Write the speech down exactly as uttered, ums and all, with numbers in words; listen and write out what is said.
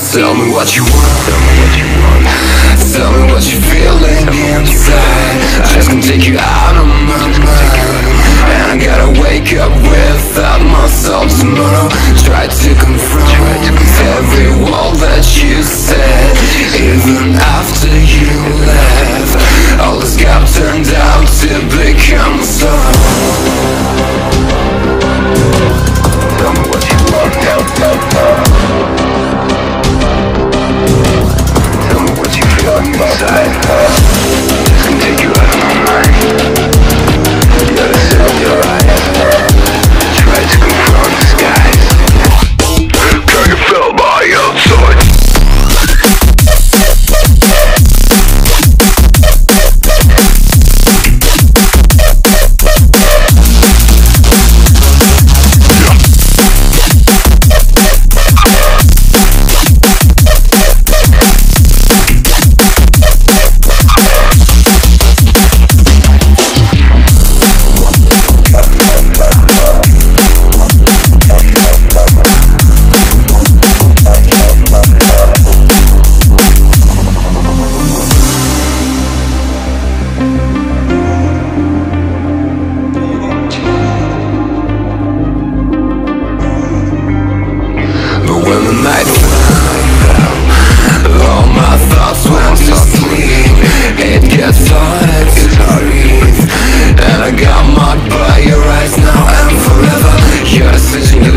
Tell me what you want. Tell me what you want. Tell me what you're feeling inside. Just gonna take you out of my mind. And I gotta wake up without myself tomorrow. Try to confront every wall that you said. Even after you left, all this gap turned out to become a song. Tell me what you want. Tell me what you feel inside. Just gonna take you out of my mind. You gotta set your eyes. Try to confront the skies. Can you feel my outside? Decision